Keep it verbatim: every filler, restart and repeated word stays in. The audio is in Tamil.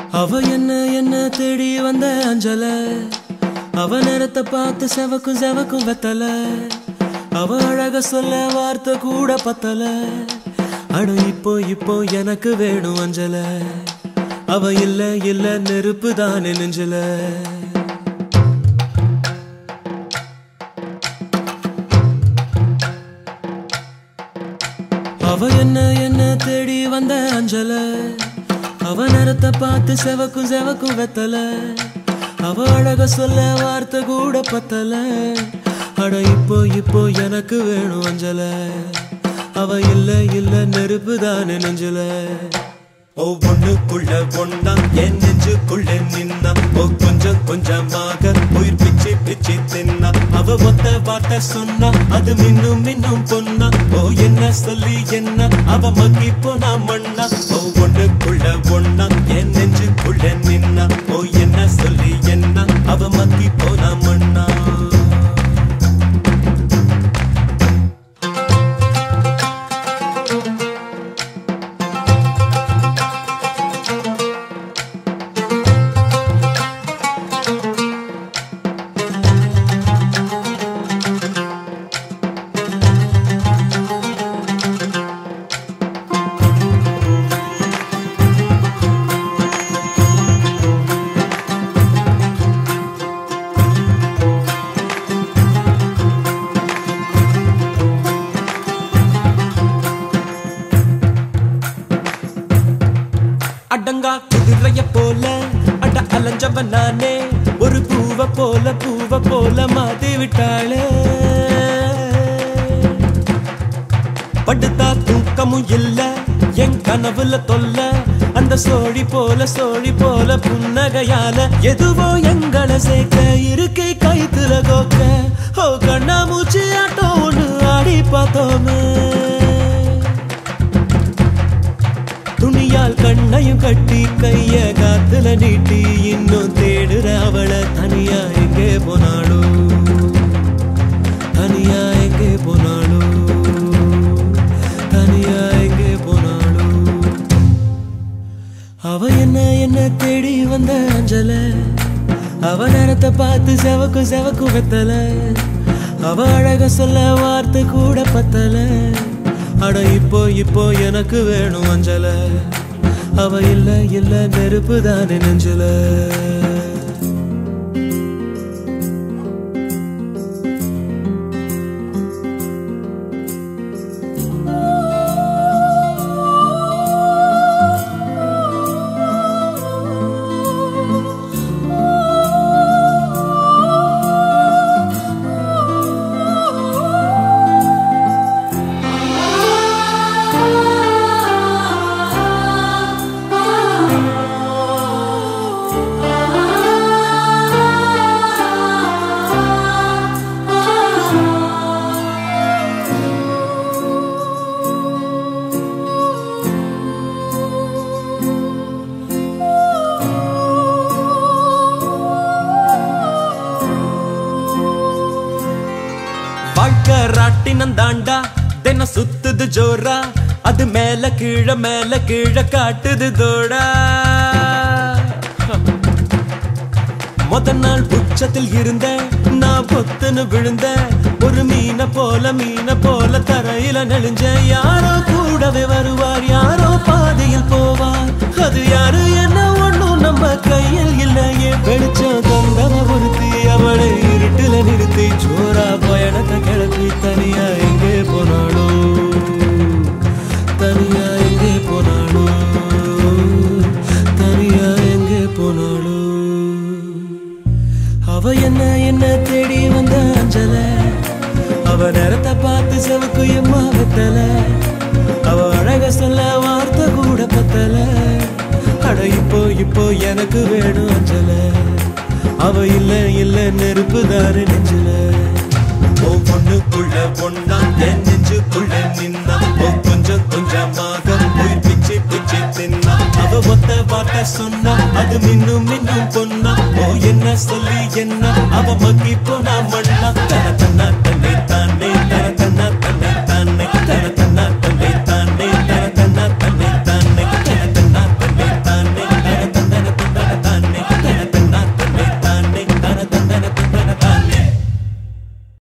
அவ என்ன என்ன தேடி வந்த அஞ்சல அவ நேரத்தை பார்த்து செவக்கும் செவக்கும் வெத்தல அவ அழக சொல்ல வார்த்தை கூட பத்தல அட இப்போ இப்போ எனக்கு வேணும் அஞ்சல அவ இல்ல இல்ல நெருப்பு தானே நெஞ்சல அவ என்ன என்ன தேடி வந்த அஞ்சல அவ நேரத்தை பார்த்து செவக்கும் செவக்கும் வெத்தல அவ அழக சொல்ல வார்த்தை கூட பத்தல அட இப்போ இப்போ எனக்கு வேணும் அஞ்சல அவ இல்ல இல்ல நெருப்பு தானே நெஞ்சல ஒவ்வொன்னுக்குள்ள ஒன்னா என் நெஞ்சுக்குள்ள நின்னா ஓ கொஞ்சம் கொஞ்சமாக உயிர் பிச்சு பிச்சு தின்னா அவ ஒத்த வார்த்தை சொன்னா அது மின்னும் மின்னும் பொன்னா ஓ என்ன சொல்லி என்ன அவ மக்கி போனா மண்ணா ஒவ்வொன்னுக்குள்ள ஒன்னா என் நெஞ்சுக்குள்ள நின்னா ஓ என்ன சொல்லி என்ன அவ மக்கி போனா மண்ணா அடங்கா குதிரைய போல அட அலஞ்சவன் நானே ஒரு பூவ போல பூவ போல மாத்தி விட்டாளே படுத்தா தூக்கமும் இல்ல என் கனவுல தொல்ல அந்த சோழி போல சோழி போல புன்னகையால எதுவோ எங்களை சேர்க்க இருக்கை கைத்துல கோக்க ஓ கண்ணா மூச்சு ஆட்டோ ஒண்ணு ஆடி பார்த்தோமே துணியால் கண்ணையும் கட்டி கைய காத்துல நீட்டி இன்னும் தேடுற அவளை தனியா எங்கே போனாளோ தனியா எங்கே போனாளோ தனியா எங்கே போனாளோ அவ என்ன என்ன தேடி வந்த அஞ்சல அவ நேரத்தை பார்த்து செவக்கும் செவக்கும் வெத்தல அவ அழக சொல்ல வார்த்தை கூட பத்தல அட இப்போ இப்போ எனக்கு வேணும் அஞ்சல அவ இல்ல இல்ல நெருப்பு தானே நெஞ்சல வாழ்க்கை ராட்டினம் தாண்டா தினம் சுத்துது ஜோரா அது மேல கீழ மேல கீழ காட்டுது தோடா முத நாள் உச்சத்தில் இருந்த நான் பொத்துன்னு விழுந்த ஒரு மீனை போல மீனை போல தரையில நெளிஞ்ச யாரோ கூடவே வருவார் யாரோ பாதையில் போவார் அது யாரு என்ன ஒண்ணும் நம்ம கையில் இல்லையே வெளிச்சம் தந்தவ ஒருத்தி அவளை இருட்டுல நிறுத்தி ஜோரா பயணத்தை கிளப்பி தனியா எங்கே போனாளோ தனியா எங்கே போனாளோ தனியா எங்கே போனாளோ அவ என்ன என்ன தேடி வந்த அஞ்சல அவ நேரத்தை பார்த்து செவக்கு எம்மா வெத்தல அவ அழக சொல்ல வார்த்தை கூட பத்தல அட இப்போ இப்போ எனக்கு வேணும் அஞ்சல அவ இல்ல இல்ல நெருப்பு தாரு நெஞ்சல ஓ பொண்ணுக்குள்ள பொண்ணா என் நெஞ்சுக்குள்ள நின்னா ஓ கொஞ்சம் கொஞ்சமாக உயிர் பிச்சு பிச்சு தின்னா அவ ஒத்த வார்த்தை சொன்னா அது மின்னும் மின்னும் பொன்னா ஓ என்ன சொல்லி என்ன அவ மக்கி போனா மண்ணா தன தன்னா தன்னை தானே